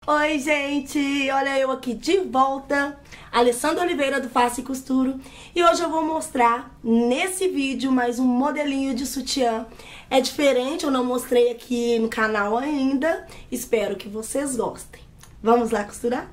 Oi, gente! Olha eu aqui de volta, Alessandra Oliveira do Faça e Costuro. E hoje eu vou mostrar nesse vídeo mais um modelinho de sutiã. É diferente, eu não mostrei aqui no canal ainda. Espero que vocês gostem. Vamos lá costurar?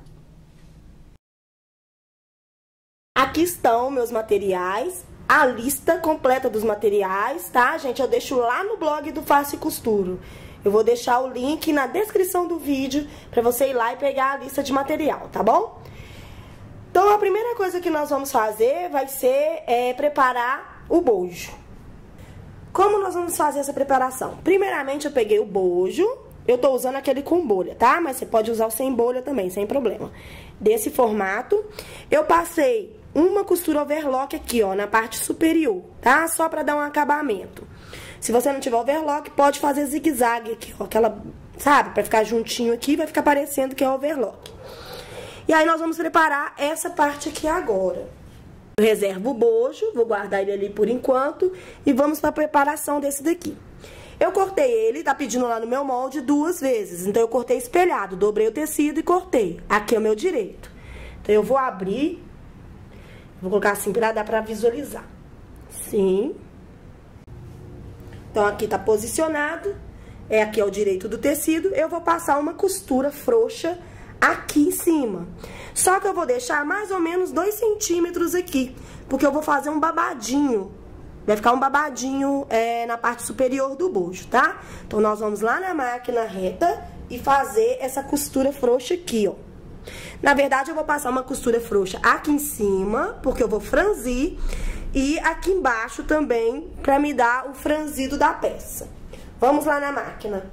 Aqui estão meus materiais, a lista completa dos materiais, tá, gente? Eu deixo lá no blog do Faça e Costuro. Eu vou deixar o link na descrição do vídeo pra você ir lá e pegar a lista de material, tá bom? Então, a primeira coisa que nós vamos fazer vai ser preparar o bojo. Como nós vamos fazer essa preparação? Primeiramente, eu peguei o bojo, eu tô usando aquele com bolha, tá? Mas você pode usar o sem bolha também, sem problema. Desse formato, eu passei uma costura overlock aqui, ó, na parte superior, tá? Só pra dar um acabamento. Se você não tiver overlock, pode fazer zigue-zague aqui, ó, aquela, sabe? Pra ficar juntinho aqui, vai ficar parecendo que é overlock. E aí, nós vamos preparar essa parte aqui agora. Eu reservo o bojo, vou guardar ele ali por enquanto, e vamos pra preparação desse daqui. Eu cortei ele, tá pedindo lá no meu molde 2 vezes, então eu cortei espelhado, dobrei o tecido e cortei. Aqui é o meu direito. Então, eu vou abrir, vou colocar assim pra dar pra visualizar. Sim. Então, aqui tá posicionado, aqui é o direito do tecido, eu vou passar uma costura frouxa aqui em cima. Só que eu vou deixar mais ou menos 2 centímetros aqui, porque eu vou fazer um babadinho. Vai ficar um babadinho na parte superior do bojo, tá? Então, nós vamos lá na máquina reta e fazer essa costura frouxa aqui, ó. Na verdade, eu vou passar uma costura frouxa aqui em cima, porque eu vou franzir. E aqui embaixo também, pra me dar o franzido da peça. Vamos lá na máquina.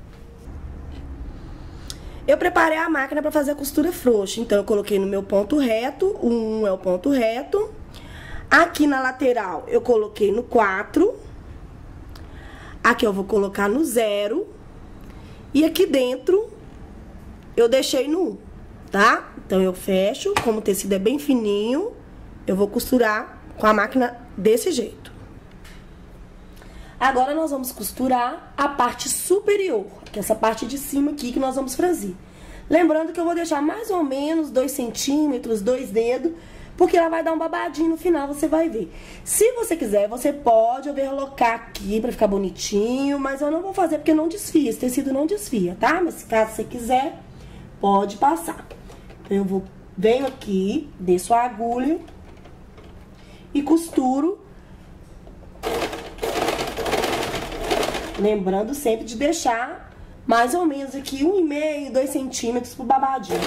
Eu preparei a máquina pra fazer a costura frouxa. Então, eu coloquei no meu ponto reto, o 1 é o ponto reto. Aqui na lateral, eu coloquei no 4. Aqui eu vou colocar no 0. E aqui dentro, eu deixei no 1, tá? Então, eu fecho, como o tecido é bem fininho, eu vou costurar com a máquina desse jeito. Agora, nós vamos costurar a parte superior, que é essa parte de cima aqui que nós vamos franzir. Lembrando que eu vou deixar mais ou menos 2 centímetros, 2 dedos, porque ela vai dar um babadinho no final, você vai ver. Se você quiser, você pode overlocar aqui pra ficar bonitinho, mas eu não vou fazer porque não desfia, esse tecido não desfia, tá? Mas caso você quiser, pode passar. Então, venho aqui, desço a agulha e costuro, lembrando sempre de deixar mais ou menos aqui 1,5, 2 centímetros pro babadinho.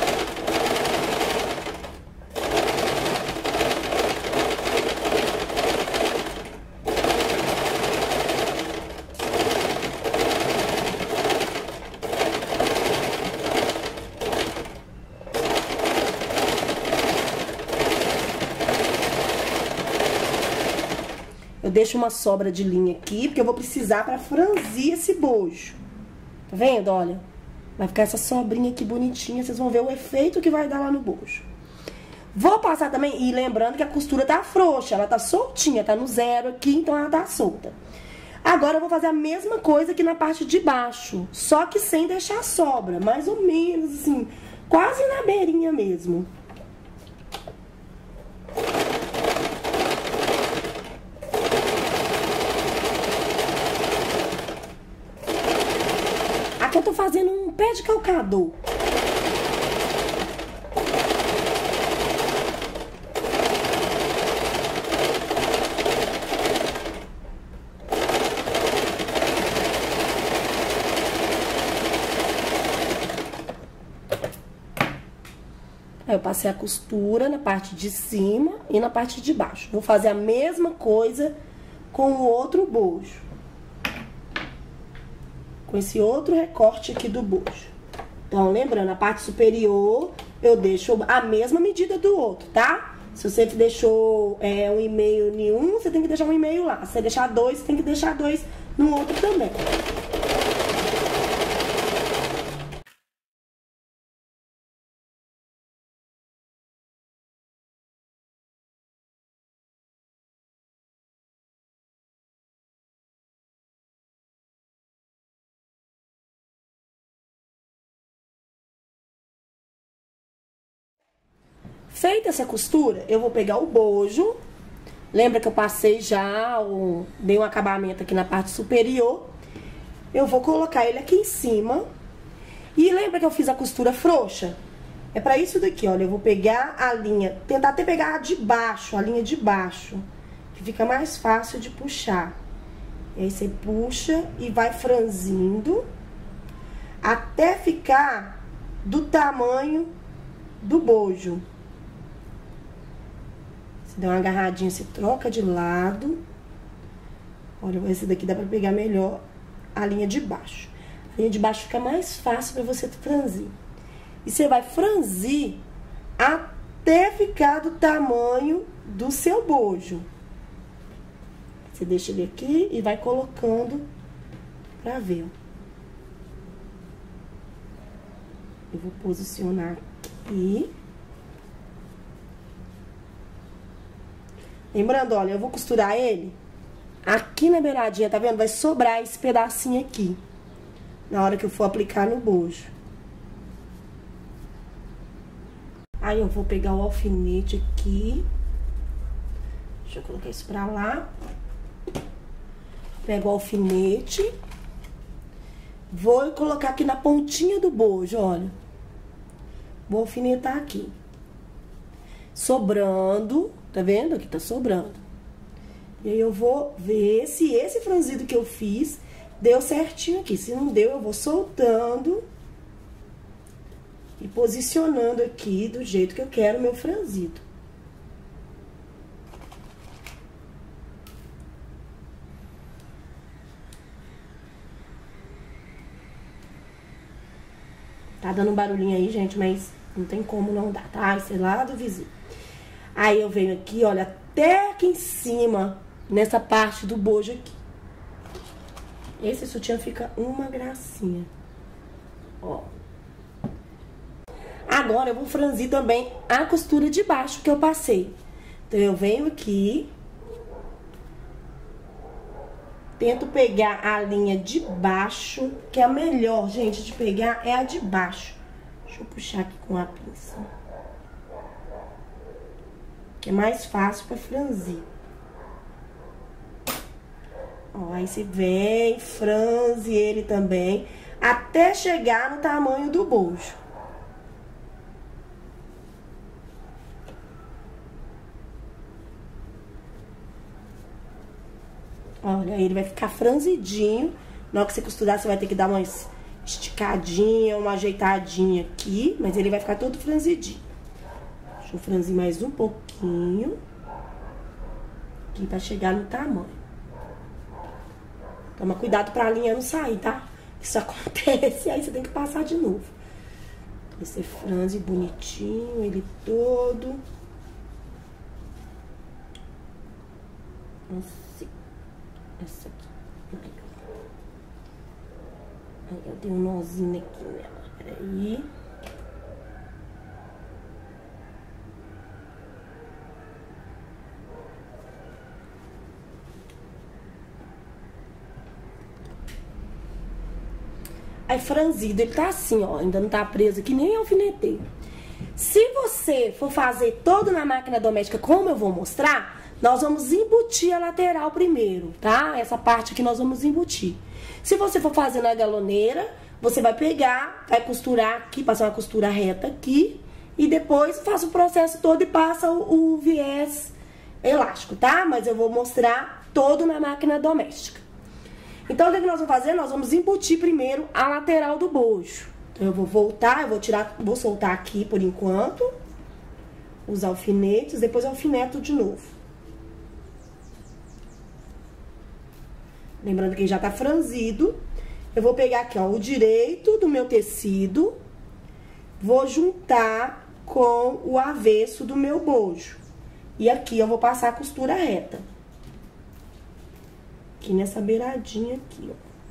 Eu deixo uma sobra de linha aqui, porque eu vou precisar pra franzir esse bojo. Tá vendo? Olha, vai ficar essa sobrinha aqui bonitinha, vocês vão ver o efeito que vai dar lá no bojo. Vou passar também, e lembrando que a costura tá frouxa, ela tá soltinha, tá no 0 aqui, então ela tá solta. Agora eu vou fazer a mesma coisa aqui na parte de baixo, só que sem deixar sobra, mais ou menos assim, quase na beirinha mesmo. Aqui eu tô fazendo um pé de calcador. Aí eu passei a costura na parte de cima e na parte de baixo. Vou fazer a mesma coisa com o outro bojo. Com esse outro recorte aqui do bojo. Então, lembrando, a parte superior eu deixo a mesma medida do outro, tá? Se você deixou 1,5 em um, você tem que deixar 1,5 lá. Se você deixar 2, você tem que deixar 2 no outro também. Feita essa costura, eu vou pegar o bojo. Lembra que eu passei já, dei um acabamento aqui na parte superior. Eu vou colocar ele aqui em cima. E lembra que eu fiz a costura frouxa? É pra isso daqui, olha, eu vou pegar a linha, tentar até pegar a de baixo, a linha de baixo, que fica mais fácil de puxar. E aí você puxa e vai franzindo até ficar do tamanho do bojo. Você dá uma agarradinha, você troca de lado. Olha, esse daqui dá pra pegar melhor a linha de baixo. A linha de baixo fica mais fácil pra você franzir. E você vai franzir até ficar do tamanho do seu bojo. Você deixa ele aqui e vai colocando pra ver. Eu vou posicionar aqui. Lembrando, olha, eu vou costurar ele aqui na beiradinha, tá vendo? Vai sobrar esse pedacinho aqui, na hora que eu for aplicar no bojo. Aí eu vou pegar o alfinete aqui. Deixa eu colocar isso pra lá. Pego o alfinete. Vou colocar aqui na pontinha do bojo, olha. Vou alfinetar aqui. Sobrando, tá vendo? Aqui tá sobrando. E aí eu vou ver se esse franzido que eu fiz deu certinho aqui. Se não deu, eu vou soltando e posicionando aqui do jeito que eu quero o meu franzido. Tá dando um barulhinho aí, gente, mas não tem como não dar, tá? Esse é lá do vizinho. Aí eu venho aqui, olha, até aqui em cima, nessa parte do bojo aqui. Esse sutiã fica uma gracinha. Ó. Agora eu vou franzir também a costura de baixo que eu passei. Então eu venho aqui, tento pegar a linha de baixo, que é a melhor, gente, de pegar é a de baixo. Deixa eu puxar aqui com a pinça. Que é mais fácil pra franzir. Ó, aí você vem, franze ele também, até chegar no tamanho do bojo. Olha, aí ele vai ficar franzidinho. Na hora que você costurar, você vai ter que dar uma esticadinha, uma ajeitadinha aqui. Mas ele vai ficar todo franzidinho. Deixa eu franzir mais um pouquinho. Aqui pra chegar no tamanho. Toma cuidado pra linha não sair, tá? Isso acontece, aí você tem que passar de novo. Aí você franze bonitinho, ele todo. Assim. Essa aqui. Aí eu dei um nozinho aqui nela. Peraí. Aí franzido, ele tá assim, ó. Ainda não tá preso aqui, nem alfinetei. Se você for fazer todo na máquina doméstica, como eu vou mostrar, nós vamos embutir a lateral primeiro, tá? Essa parte aqui nós vamos embutir. Se você for fazer na galoneira, você vai pegar, vai costurar aqui, passar uma costura reta aqui. E depois faz o processo todo e passa o viés elástico, tá? Mas eu vou mostrar todo na máquina doméstica. Então, o que nós vamos fazer? Nós vamos embutir primeiro a lateral do bojo. Então, eu vou voltar, eu vou tirar, vou soltar aqui por enquanto. Os alfinetes, depois eu alfineto de novo. Lembrando que já tá franzido. Eu vou pegar aqui, ó, o direito do meu tecido. Vou juntar com o avesso do meu bojo. E aqui eu vou passar a costura reta. Aqui nessa beiradinha aqui,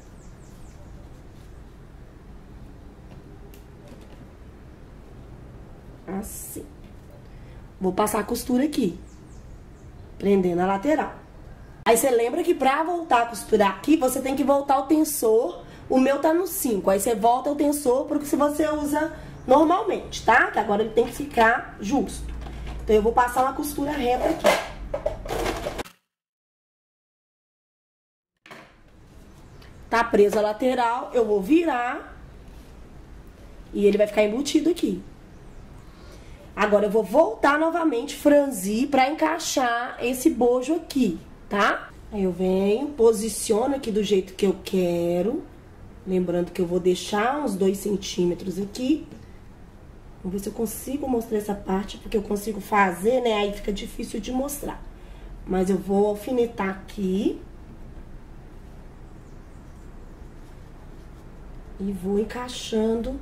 ó. Assim. Vou passar a costura aqui, prendendo a lateral. Aí você lembra que pra voltar a costurar aqui, você tem que voltar o tensor. O meu tá no 5, aí você volta o tensor porque se você usa normalmente, tá? Que agora ele tem que ficar justo. Então, eu vou passar uma costura reta aqui. Tá presa a lateral, eu vou virar e ele vai ficar embutido aqui. Agora, eu vou voltar novamente, franzir pra encaixar esse bojo aqui, tá? Aí eu venho, posiciono aqui do jeito que eu quero. Lembrando que eu vou deixar uns 2 centímetros aqui. Vamos ver se eu consigo mostrar essa parte, porque eu consigo fazer, né? Aí fica difícil de mostrar. Mas eu vou alfinetar aqui. E vou encaixando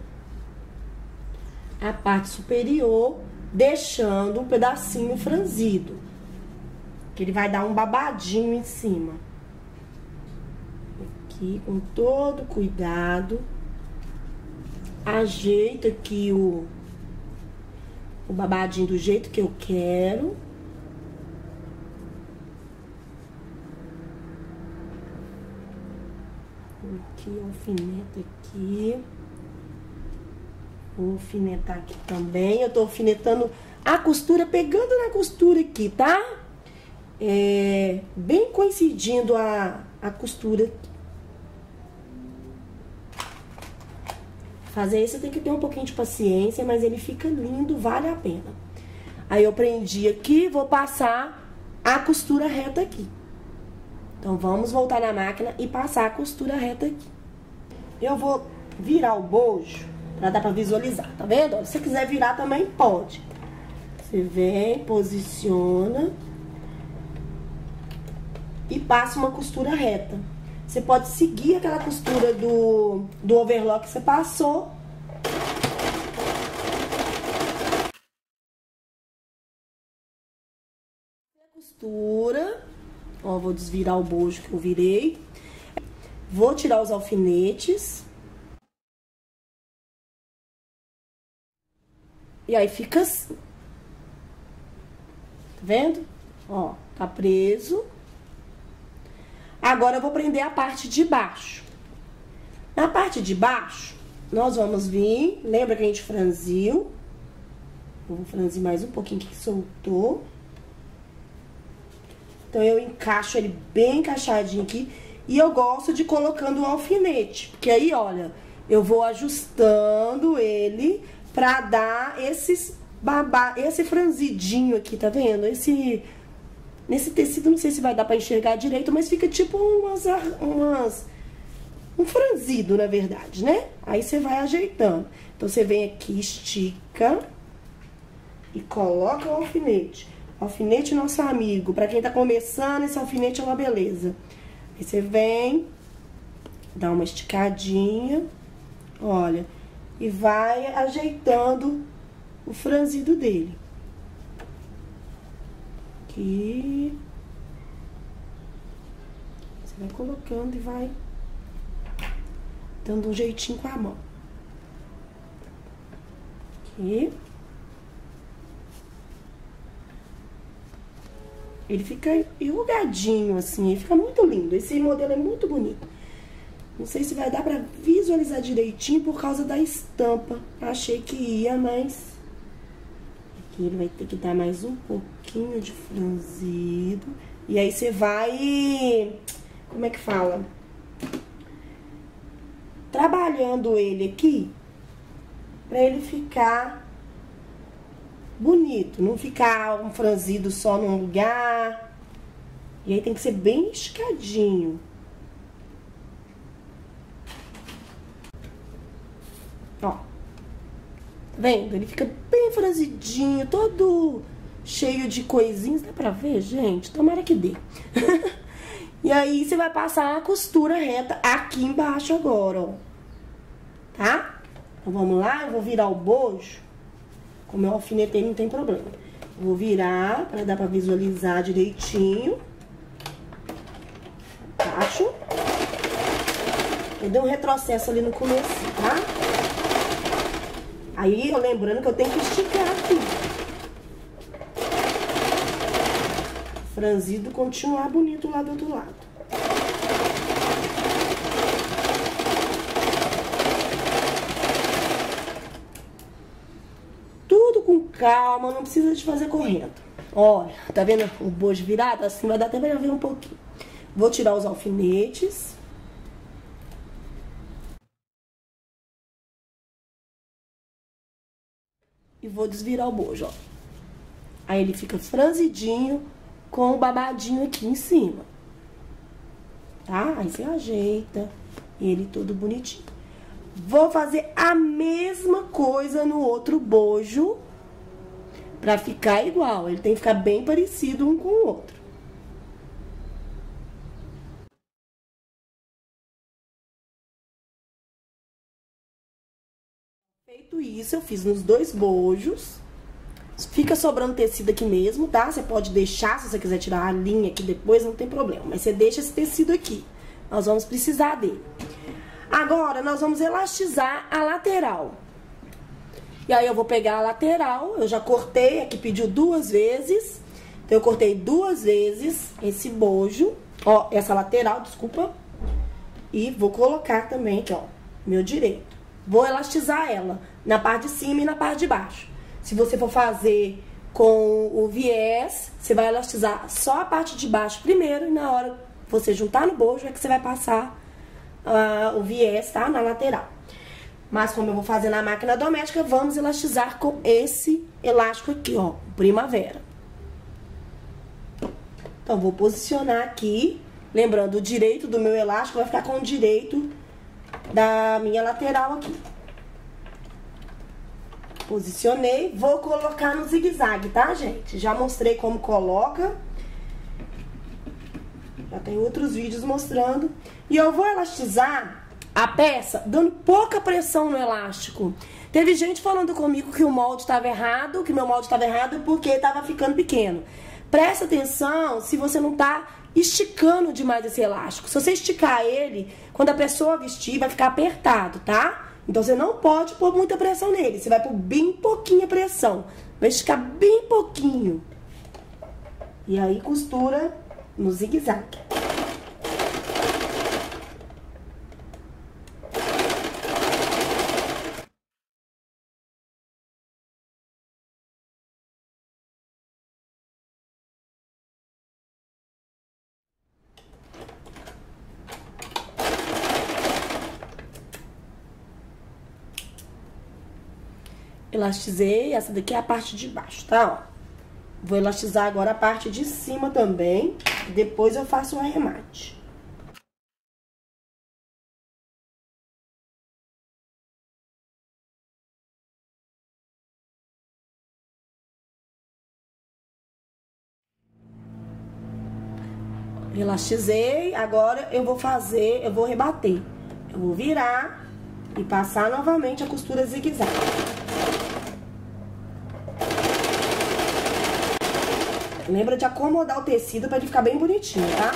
a parte superior, deixando um pedacinho franzido. Que ele vai dar um babadinho em cima. Aqui, com todo cuidado. Ajeito aqui o babadinho do jeito que eu quero. Aqui, alfineta aqui. Vou alfinetar aqui também. Eu tô alfinetando a costura, pegando na costura aqui, tá? Bem coincidindo a costura aqui. Fazer isso tem que ter um pouquinho de paciência, mas ele fica lindo, vale a pena. Aí eu prendi aqui, vou passar a costura reta aqui. Então, vamos voltar na máquina e passar a costura reta aqui. Eu vou virar o bojo pra dar pra visualizar, tá vendo? Se você quiser virar também pode. Você vem, posiciona e passa uma costura reta. Você pode seguir aquela costura do overlock que você passou. Costura. Ó, vou desvirar o bojo que eu virei. Vou tirar os alfinetes. E aí fica assim. Tá vendo? Ó, tá preso. Agora, eu vou prender a parte de baixo. Na parte de baixo, nós vamos vir... Lembra que a gente franziu? Eu vou franzir mais um pouquinho que soltou. Então, eu encaixo ele bem encaixadinho aqui. E eu gosto de ir colocando o alfinete. Porque aí, olha, eu vou ajustando ele pra dar esse franzidinho aqui, tá vendo? Nesse tecido, não sei se vai dar pra enxergar direito, mas fica tipo um franzido, na verdade, né? Aí você vai ajeitando. Então, você vem aqui, estica e coloca o alfinete. Alfinete nosso amigo. Pra quem tá começando, esse alfinete é uma beleza. Aí você vem, dá uma esticadinha, olha, e vai ajeitando o franzido dele. Aqui. Você vai colocando e vai dando um jeitinho com a mão. Aqui. Ele fica enrugadinho, assim, ele fica muito lindo. Esse modelo é muito bonito. Não sei se vai dar pra visualizar direitinho por causa da estampa. Achei que ia, mas... Aqui ele vai ter que dar mais um pouquinho de franzido. E aí você vai... Como é que fala? Trabalhando ele aqui pra ele ficar bonito. Não ficar um franzido só num lugar. E aí tem que ser bem esticadinho. Ó. Tá vendo? Ele fica bem franzidinho, todo cheio de coisinhas. Dá pra ver, gente? Tomara que dê. E aí, você vai passar a costura reta aqui embaixo agora, ó. Tá? Então, vamos lá. Eu vou virar o bojo. Como eu alfinetei, não tem problema. Eu vou virar pra dar pra visualizar direitinho. Embaixo. Eu dei um retrocesso ali no começo, tá? Aí, eu lembrando que eu tenho que esticar aqui. Franzido continuar bonito lá do outro lado. Tudo com calma, não precisa de fazer correndo. Olha, tá vendo o bojo virado? Assim vai dar até pra ver um pouquinho. Vou tirar os alfinetes. E vou desvirar o bojo, ó. Aí ele fica franzidinho com o babadinho aqui em cima. Tá? Aí você ajeita ele todo bonitinho. Vou fazer a mesma coisa no outro bojo pra ficar igual. Ele tem que ficar bem parecido um com o outro. Feito isso, eu fiz nos dois bojos. Fica sobrando tecido aqui mesmo, tá? Você pode deixar, se você quiser tirar a linha aqui depois, não tem problema. Mas você deixa esse tecido aqui. Nós vamos precisar dele. Agora, nós vamos elastizar a lateral. E aí, eu vou pegar a lateral. Eu já cortei, aqui pediu 2 vezes. Então, eu cortei 2 vezes esse bojo. Ó, essa lateral, desculpa. E vou colocar também aqui, ó, meu direito. Vou elastizar ela na parte de cima e na parte de baixo. Se você for fazer com o viés, você vai elastizar só a parte de baixo primeiro. E na hora que você juntar no bojo, é que você vai passar o viés, tá? Na lateral. Mas como eu vou fazer na máquina doméstica, vamos elastizar com esse elástico aqui, ó, primavera. Então, vou posicionar aqui. Lembrando, o direito do meu elástico vai ficar com o direito da minha lateral aqui. Posicionei, vou colocar no zigue-zague, tá, gente? Já mostrei como coloca. Já tem outros vídeos mostrando. E eu vou elastizar a peça dando pouca pressão no elástico. Teve gente falando comigo que o molde estava errado, que meu molde estava errado porque estava ficando pequeno. Presta atenção se você não tá esticando demais esse elástico. Se você esticar ele, quando a pessoa vestir, vai ficar apertado, tá? Então, você não pode pôr muita pressão nele. Você vai pôr bem pouquinha pressão. Vai esticar bem pouquinho. E aí, costura no zigue-zague. Elastizei, essa daqui é a parte de baixo, tá? Ó. Vou elastizar agora a parte de cima também, depois eu faço o arremate. Elastizei, agora eu vou rebater. Eu vou virar e passar novamente a costura zigue-zague. Lembra de acomodar o tecido para ele ficar bem bonitinho, tá?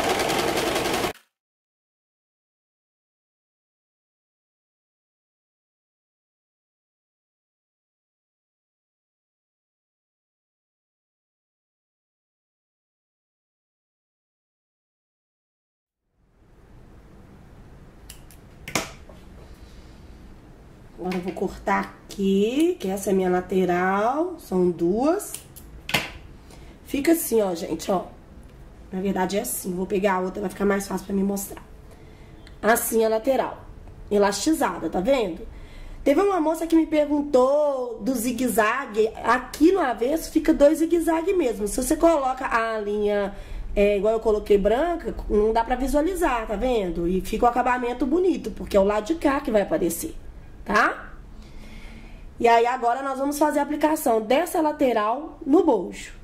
Agora eu vou cortar aqui, que essa é a minha lateral, são 2. Fica assim, ó, gente, ó. Na verdade é assim, vou pegar a outra, vai ficar mais fácil pra me mostrar. Assim a lateral, elastizada, tá vendo? Teve uma moça que me perguntou do zigue-zague, aqui no avesso fica 2 zigue-zague mesmo. Se você coloca a linha, igual eu coloquei branca, não dá pra visualizar, tá vendo? E fica o acabamento bonito, porque é o lado de cá que vai aparecer, tá? E aí agora nós vamos fazer a aplicação dessa lateral no bojo.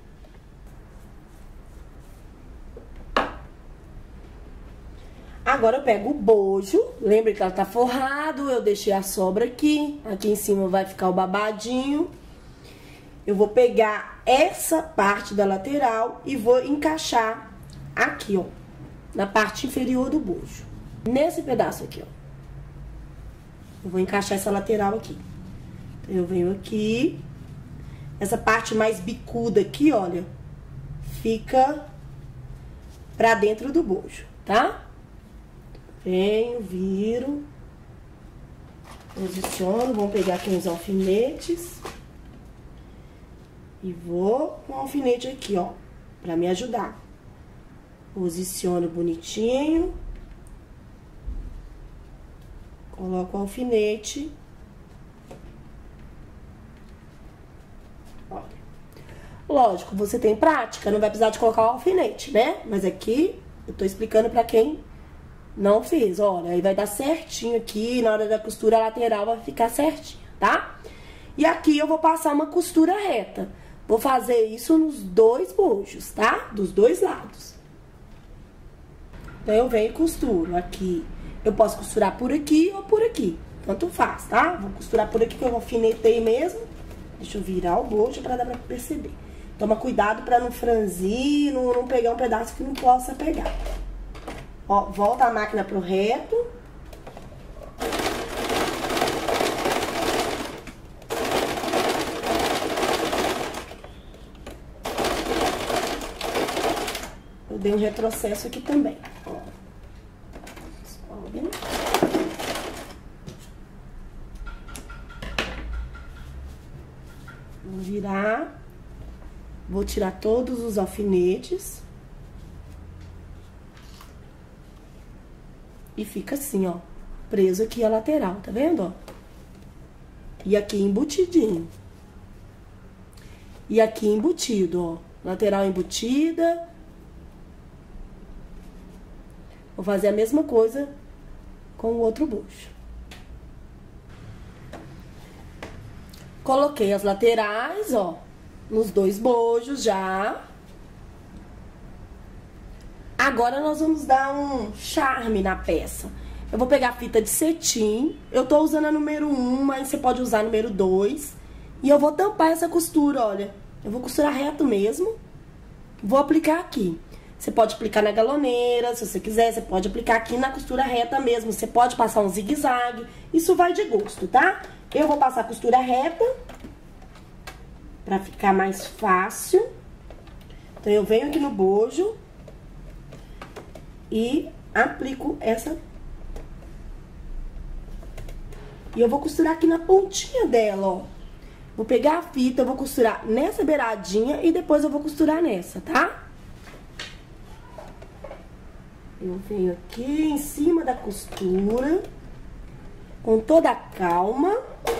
Agora eu pego o bojo, lembra que ela tá forrado, eu deixei a sobra aqui, aqui em cima vai ficar o babadinho. Eu vou pegar essa parte da lateral e vou encaixar aqui, ó, na parte inferior do bojo. Nesse pedaço aqui, ó. Eu vou encaixar essa lateral aqui. Então, eu venho aqui, essa parte mais bicuda aqui, olha, fica pra dentro do bojo, tá? Venho, viro, posiciono, vamos pegar aqui uns alfinetes. E vou com o alfinete aqui, ó, pra me ajudar. Posiciono bonitinho. Coloco o alfinete. Olha. Lógico, você tem prática, não vai precisar de colocar o alfinete, né? Mas aqui, eu tô explicando pra quem não fez. Olha, aí vai dar certinho aqui, na hora da costura lateral vai ficar certinho, tá? E aqui eu vou passar uma costura reta. Vou fazer isso nos dois bojos, tá? Dos dois lados. Então, eu venho e costuro aqui. Eu posso costurar por aqui ou por aqui. Tanto faz, tá? Vou costurar por aqui que eu alfinetei mesmo. Deixa eu virar o bojo pra dar pra perceber. Toma cuidado pra não franzir, não pegar um pedaço que não possa pegar. Ó, volta a máquina pro reto. Eu dei um retrocesso aqui também, ó. Sobe. Vou virar. Vou tirar todos os alfinetes. E fica assim, ó. Preso aqui a lateral, tá vendo, ó? E aqui embutidinho. E aqui embutido, ó. Lateral embutida. Vou fazer a mesma coisa com o outro bojo. Coloquei as laterais, ó, nos dois bojos já. Agora nós vamos dar um charme na peça. Eu vou pegar a fita de cetim. Eu tô usando a número 1, mas você pode usar a número 2. E eu vou tampar essa costura, olha. Eu vou costurar reto mesmo. Vou aplicar aqui. Você pode aplicar na galoneira, se você quiser, você pode aplicar aqui na costura reta mesmo. Você pode passar um zigue-zague, isso vai de gosto, tá? Eu vou passar a costura reta, pra ficar mais fácil. Então, eu venho aqui no bojo e aplico essa. E eu vou costurar aqui na pontinha dela, ó. Vou pegar a fita, eu vou costurar nessa beiradinha e depois eu vou costurar nessa, tá? Eu venho aqui em cima da costura, com toda a calma.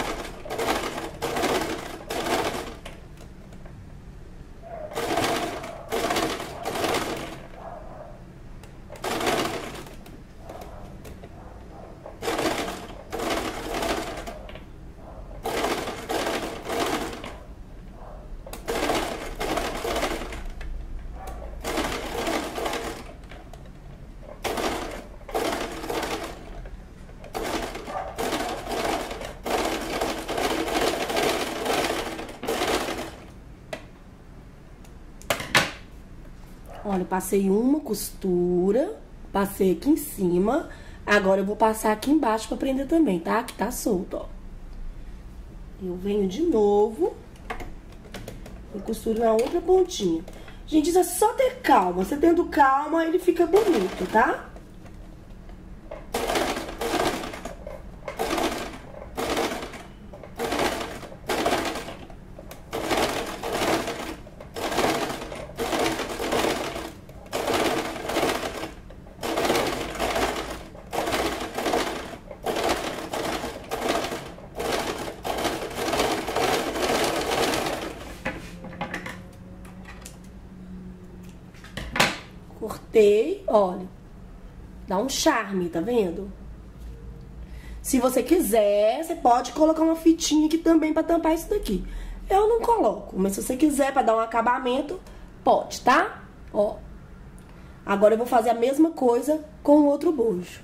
Olha, eu passei uma costura, passei aqui em cima, agora eu vou passar aqui embaixo pra prender também, tá? Que tá solto, ó. Eu venho de novo e costuro na outra pontinha. Gente, isso é só ter calma, você tendo calma, ele fica bonito, tá? Cortei, olha, dá um charme, tá vendo? Se você quiser, você pode colocar uma fitinha aqui também pra tampar isso daqui. Eu não coloco, mas se você quiser pra dar um acabamento, pode, tá? Ó, agora eu vou fazer a mesma coisa com o outro bojo.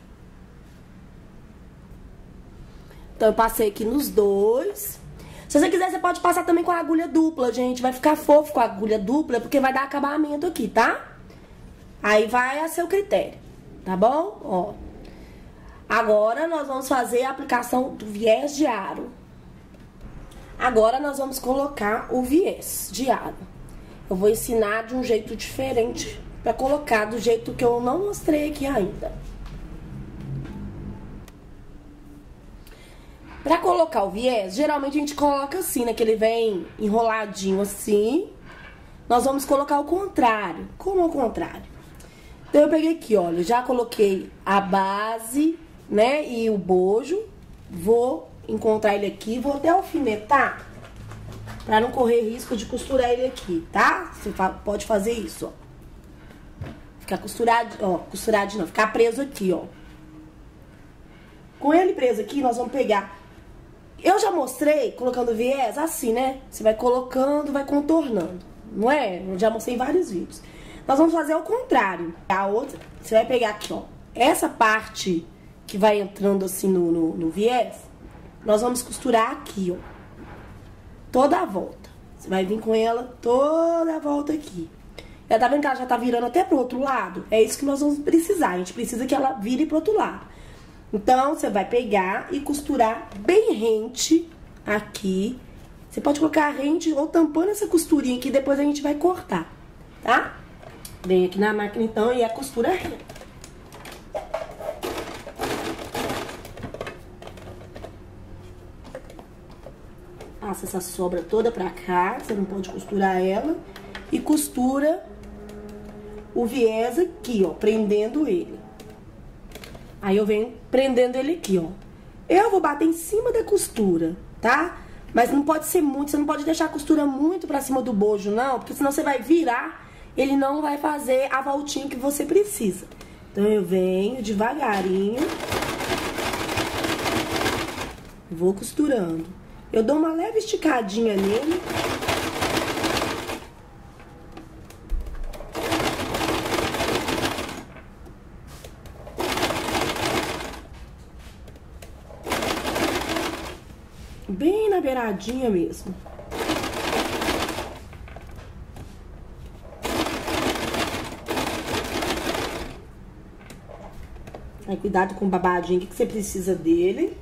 Então, eu passei aqui nos dois. Se você quiser, você pode passar também com a agulha dupla, gente. Vai ficar fofo com a agulha dupla, porque vai dar acabamento aqui, tá? Aí vai a seu critério, tá bom? Ó. Agora, nós vamos fazer a aplicação do viés de aro. Agora, nós vamos colocar o viés de aro. Eu vou ensinar de um jeito diferente pra colocar do jeito que eu não mostrei aqui ainda. Pra colocar o viés, geralmente a gente coloca assim, né? Que ele vem enroladinho assim. Nós vamos colocar o contrário. Como ao contrário? Então eu peguei aqui, olha, já coloquei a base, né? E o bojo. Vou encontrar ele aqui, vou até alfinetar. Pra não correr risco de costurar ele aqui, tá? Você pode fazer isso, ó. Ficar costurado, ó, costurado não, ficar preso aqui, ó. Com ele preso aqui, nós vamos pegar... Eu já mostrei colocando viés assim, né? Você vai colocando, vai contornando, não é? Eu já mostrei em vários vídeos. Nós vamos fazer ao contrário. A outra, você vai pegar aqui, ó. Essa parte que vai entrando assim no viés, nós vamos costurar aqui, ó. Toda a volta. Você vai vir com ela toda a volta aqui. Já tá vendo que ela já tá virando até pro outro lado? É isso que nós vamos precisar. A gente precisa que ela vire pro outro lado. Então, você vai pegar e costurar bem rente aqui. Você pode colocar rente ou tampando essa costurinha aqui, depois a gente vai cortar, tá? Vem aqui na máquina, então, e a costura reta. Passa essa sobra toda pra cá, você não pode costurar ela. E costura o viés aqui, ó, prendendo ele. Aí eu venho prendendo ele aqui, ó. Eu vou bater em cima da costura, tá? Mas não pode ser muito, você não pode deixar a costura muito pra cima do bojo, não. Porque senão você vai virar, ele não vai fazer a voltinha que você precisa. Então eu venho devagarinho. Vou costurando. Eu dou uma leve esticadinha nele. Bem na beiradinha mesmo. Aí, cuidado com o babadinho que você precisa dele.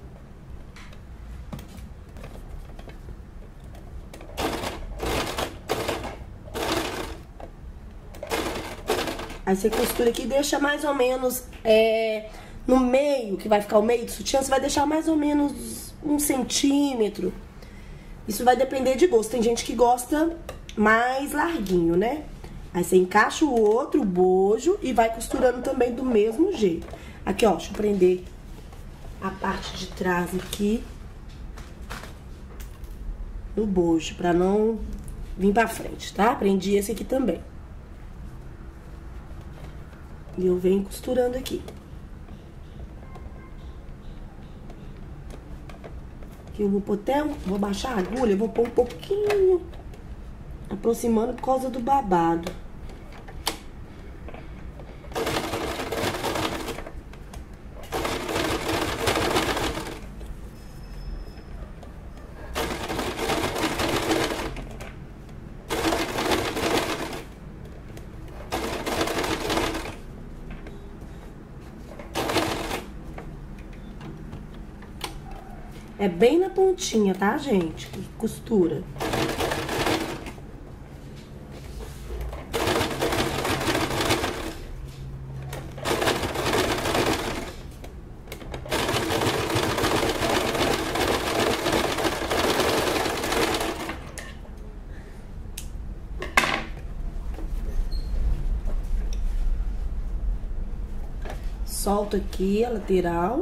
Aí você costura aqui e deixa mais ou menos no meio, que vai ficar o meio do sutiã, você vai deixar mais ou menos 1 centímetro. Isso vai depender de gosto. Tem gente que gosta mais larguinho, né? Aí você encaixa o outro bojo e vai costurando também do mesmo jeito. Aqui, ó, deixa eu prender a parte de trás aqui no bojo, pra não vir pra frente, tá? Prendi esse aqui também. E eu venho costurando aqui. Aqui eu vou pôr até, vou baixar a agulha, vou pôr um pouquinho aproximando por causa do babado. É bem na pontinha, tá, gente? Que costura. Solto aqui a lateral.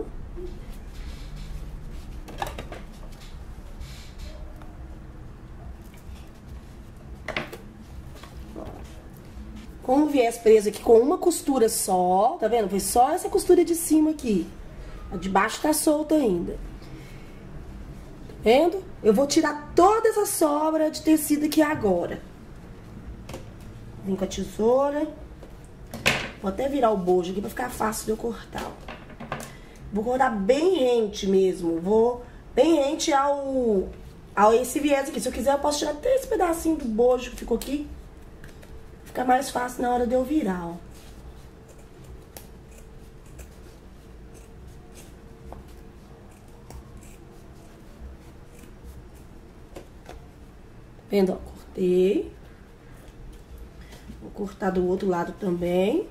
Com o viés preso aqui com uma costura só, tá vendo? Foi só essa costura de cima aqui. A de baixo tá solta ainda. Tá vendo? Eu vou tirar toda essa sobra de tecido aqui agora. Vem com a tesoura. Vou até virar o bojo aqui pra ficar fácil de eu cortar. Vou cortar bem rente mesmo. Vou bem rente ao esse viés aqui. Se eu quiser, eu posso tirar até esse pedacinho do bojo que ficou aqui. Fica mais fácil na hora de eu virar, ó. Vendo, ó, cortei. Vou cortar do outro lado também.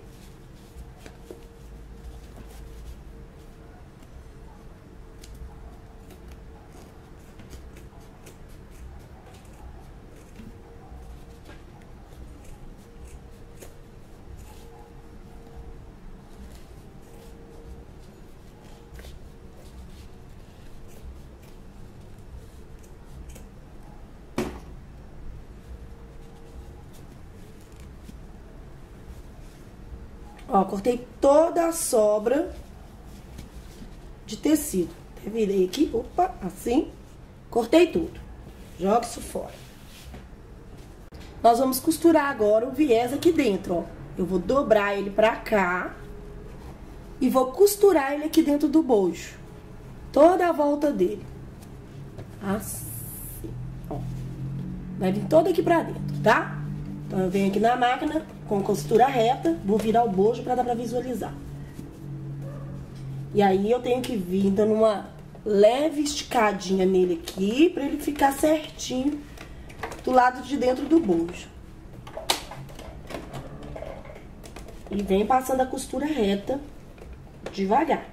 Ó, cortei toda a sobra de tecido. Até virei aqui, opa, assim. Cortei tudo. Joga isso fora. Nós vamos costurar agora o viés aqui dentro, ó. Eu vou dobrar ele pra cá e vou costurar ele aqui dentro do bojo. Toda a volta dele. Assim, ó. Vai vir todo aqui pra dentro, tá? Então, eu venho aqui na máquina com costura reta, vou virar o bojo pra dar pra visualizar. E aí, eu tenho que vir dando uma leve esticadinha nele aqui, pra ele ficar certinho do lado de dentro do bojo. E vem passando a costura reta, devagar.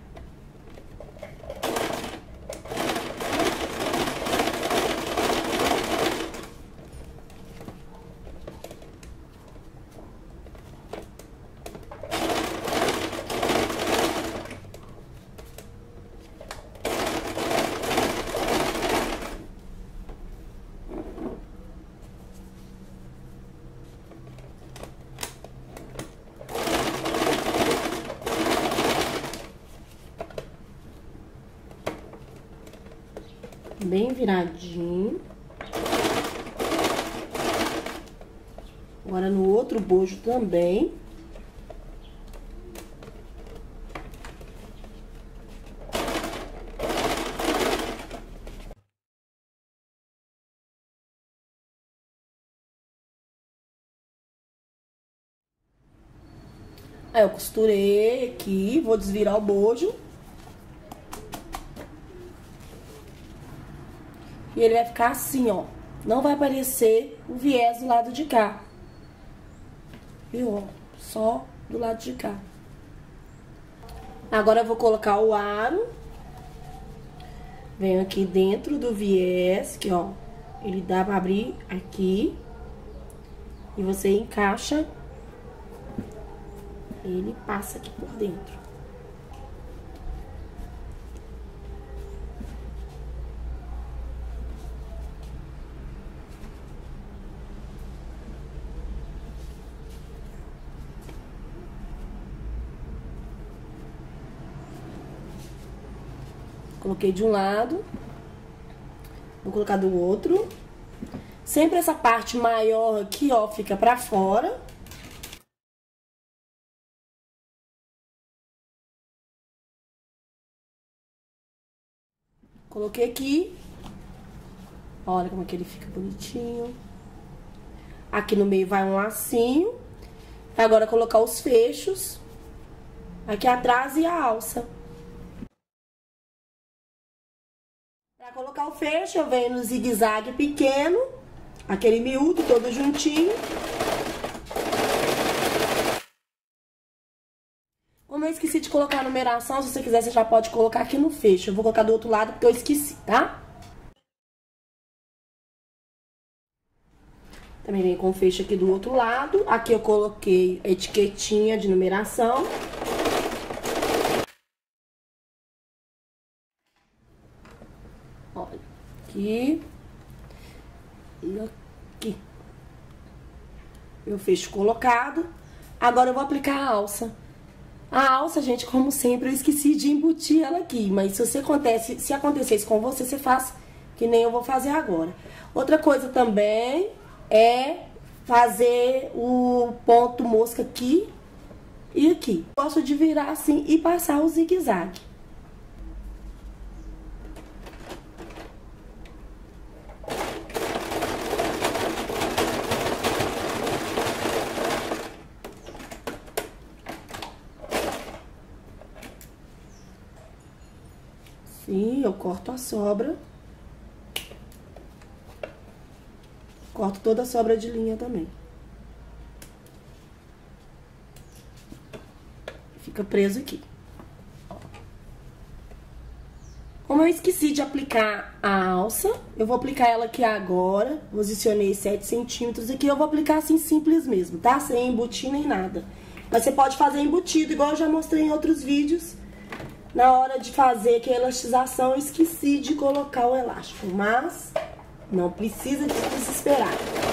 Bem viradinho. Agora no outro bojo também. Aí eu costurei aqui, vou desvirar o bojo. E ele vai ficar assim, ó. Não vai aparecer o viés do lado de cá. Viu, ó? Só do lado de cá. Agora eu vou colocar o aro. Venho aqui dentro do viés, que ó, ele dá pra abrir aqui. E você encaixa. Ele passa aqui por dentro. Coloquei de um lado, vou colocar do outro. Sempre essa parte maior aqui, ó, fica pra fora. Coloquei aqui. Olha como é que ele fica bonitinho. Aqui no meio vai um lacinho. Agora colocar os fechos aqui atrás e a alça. Pra colocar o fecho, eu venho no zigue-zague pequeno, aquele miúdo todo juntinho. Como eu esqueci de colocar a numeração, se você quiser, você já pode colocar aqui no fecho. Eu vou colocar do outro lado porque eu esqueci, tá? Também vem com o fecho aqui do outro lado. Aqui eu coloquei a etiquetinha de numeração. Olha, aqui e aqui. Eu fecho colocado. Agora eu vou aplicar a alça. A alça, gente, como sempre, eu esqueci de embutir ela aqui. Mas se acontecer isso com você, você faz que nem eu vou fazer agora. Outra coisa também é fazer o ponto mosca aqui e aqui. Gosto de virar assim e passar o zigue-zague. Sim, eu corto a sobra. Corto toda a sobra de linha também. Fica preso aqui. Como eu esqueci de aplicar a alça, eu vou aplicar ela aqui agora. Posicionei 7 centímetros aqui. Eu vou aplicar assim simples mesmo, tá? Sem embutir nem nada. Mas você pode fazer embutido, igual eu já mostrei em outros vídeos. Na hora de fazer aqui a elastização, eu esqueci de colocar o elástico, mas não precisa de se desesperar.